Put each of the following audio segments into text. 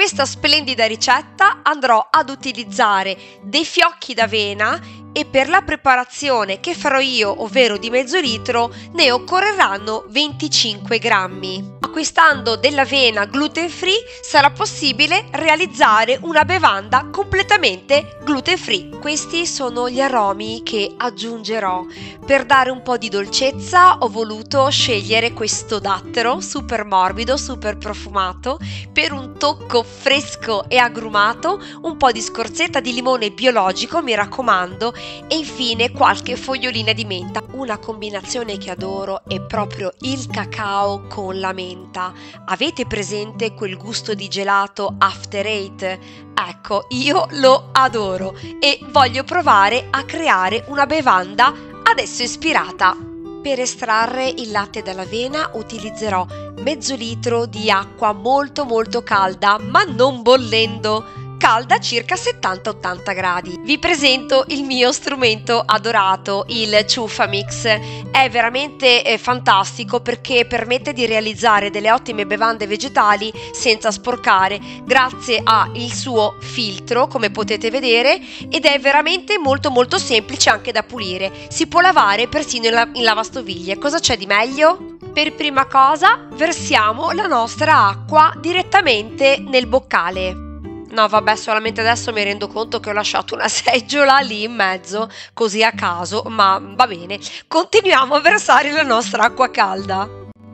questa splendida ricetta andrò ad utilizzare dei fiocchi d'avena e per la preparazione che farò io, ovvero di mezzo litro, ne occorreranno 25 grammi. Acquistando dell'avena gluten free sarà possibile realizzare una bevanda completamente gluten free. Questi sono gli aromi che aggiungerò. Per dare un po' di dolcezza ho voluto scegliere questo dattero super morbido, super profumato, per un tocco fresco e agrumato, un po' di scorzetta di limone biologico, mi raccomando, e infine qualche fogliolina di menta. Una combinazione che adoro è proprio il cacao con la menta. Avete presente quel gusto di gelato After Eight? Ecco, io lo adoro e voglio provare a creare una bevanda adesso ispirata. Per estrarre il latte dall'avena utilizzerò mezzo litro di acqua molto calda, ma non bollendo, calda circa 70-80 gradi. Vi presento il mio strumento adorato, il Ciuffamix. È veramente fantastico perché permette di realizzare delle ottime bevande vegetali senza sporcare, grazie al suo filtro, come potete vedere, ed è veramente molto semplice anche da pulire. Si può lavare persino in lavastoviglie. Cosa c'è di meglio? Per prima cosa versiamo la nostra acqua direttamente nel boccale. No, vabbè, solamente adesso mi rendo conto che ho lasciato una seggiola lì in mezzo, così a caso, ma va bene. Continuiamo a versare la nostra acqua calda.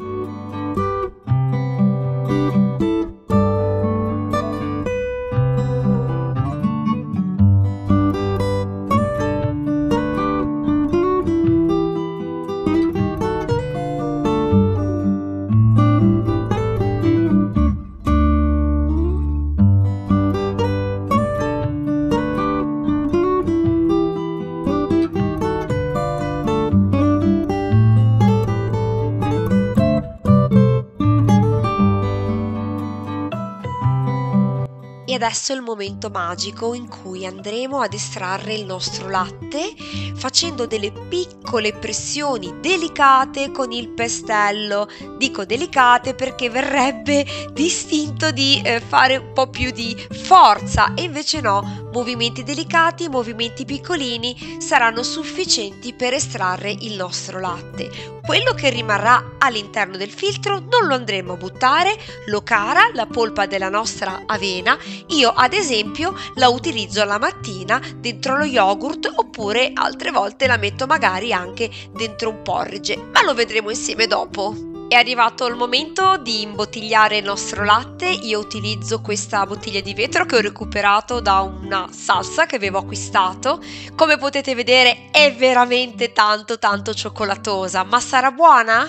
E adesso è il momento magico in cui andremo ad estrarre il nostro latte facendo delle piccole pressioni delicate con il pestello. Dico delicate perché verrebbe distinto di fare un po' più di forza, e invece no, movimenti delicati, movimenti piccolini saranno sufficienti per estrarre il nostro latte. Quello che rimarrà all'interno del filtro non lo andremo a buttare, lo cara, la polpa della nostra avena. Io ad esempio la utilizzo la mattina dentro lo yogurt, oppure altre volte la metto magari anche dentro un porridge, ma lo vedremo insieme dopo. È arrivato il momento di imbottigliare il nostro latte. Io utilizzo questa bottiglia di vetro che ho recuperato da una salsa che avevo acquistato. Come potete vedere è veramente tanto cioccolatosa, ma sarà buona?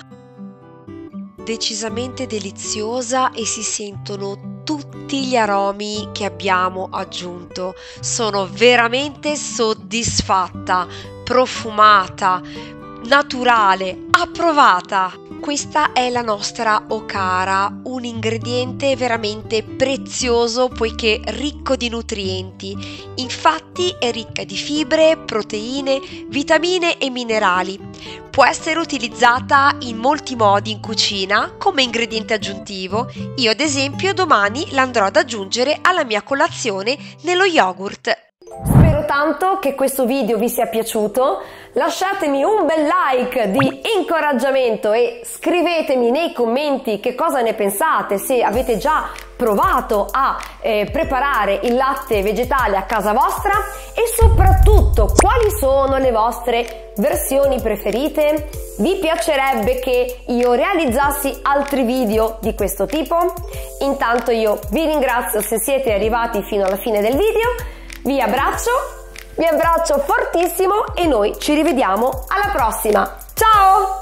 Decisamente deliziosa, e si sentono tutti gli aromi che abbiamo aggiunto. Sono veramente soddisfatta, profumata, naturale, approvata. Questa è la nostra okara, un ingrediente veramente prezioso poiché ricco di nutrienti. Infatti è ricca di fibre, proteine, vitamine e minerali. Può essere utilizzata in molti modi in cucina come ingrediente aggiuntivo. Io ad esempio domani l'andrò ad aggiungere alla mia colazione nello yogurt. Spero tanto che questo video vi sia piaciuto. Lasciatemi un bel like di incoraggiamento e scrivetemi nei commenti che cosa ne pensate, se avete già provato a preparare il latte vegetale a casa vostra, e soprattutto quali sono le vostre versioni preferite. Vi piacerebbe che io realizzassi altri video di questo tipo? Intanto io vi ringrazio se siete arrivati fino alla fine del video. Vi abbraccio fortissimo e noi ci rivediamo alla prossima. Ciao!